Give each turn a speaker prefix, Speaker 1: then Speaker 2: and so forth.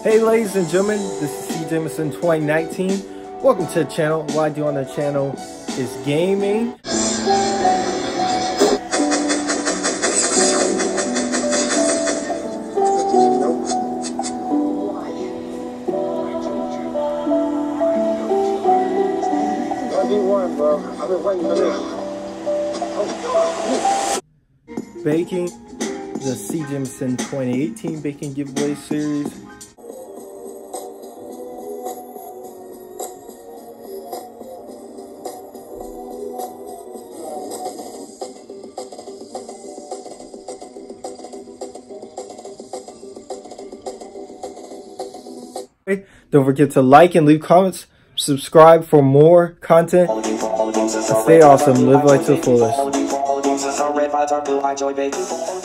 Speaker 1: Hey ladies and gentlemen, this is Cjamison2019. Welcome to the channel. What I do on the channel is gaming.
Speaker 2: I've been waiting for this.
Speaker 1: Baking the Cjamison2018 baking giveaway series. Don't forget to like and leave comments. Subscribe for more content. Stay awesome. Live life to the fullest.